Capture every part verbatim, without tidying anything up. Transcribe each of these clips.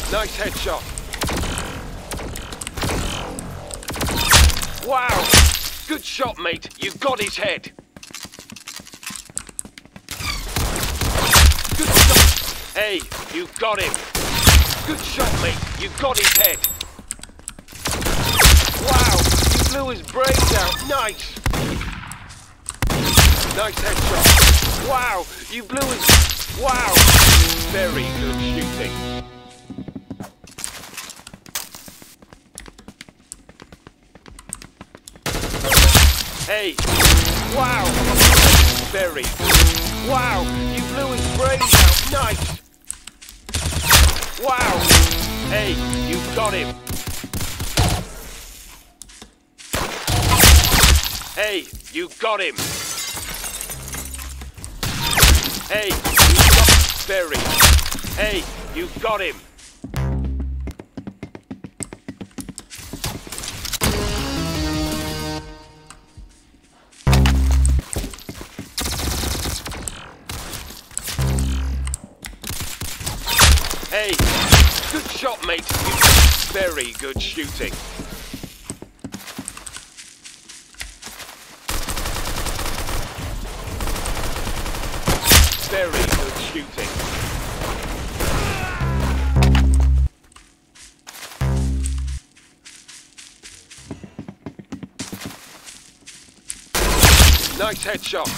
Nice headshot. Wow! Good shot, mate. You got his head. Good shot. Hey, you got him. Good shot, mate. You got his head. Wow! You blew his brains out. Nice. Nice headshot. Wow! You blew his... Wow! Very good shooting. Hey! Wow! Very good. Wow! You blew his brains out. Nice! Wow! Hey! You got him. Hey! You got him. Hey! You got... Very. Hey! You got him. Hey, good shot, mate. You very good shooting. Very good shooting. Nice headshot.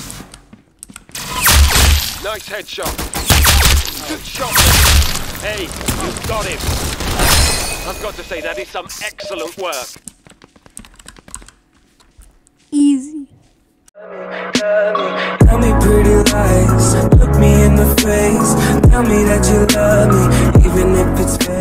Nice headshot. Good shot, mate. Hey, you got him. I've got to say, that is some excellent work. Easy. Tell me pretty lies, look me in the face. Tell me that you love me, even if it's fake.